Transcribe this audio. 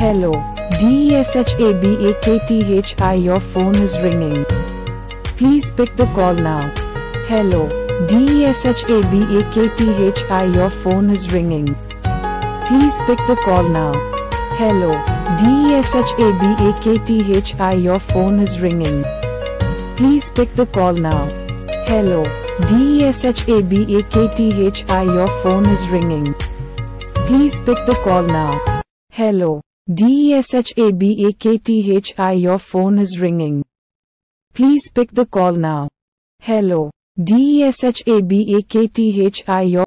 Hello, DESHABAKTHI your phone is ringing. Please pick the call now. Hello, DESHABAKTHI your phone is ringing. Please pick the call now. Hello, DESHABAKTHI your phone is ringing. Please pick the call now. Hello, DESHABAKTHI your phone is ringing. Please pick the call now. Hello, DESHABAKTHI your phone is ringing. Please pick the call now. Hello, DESHABAKTHI your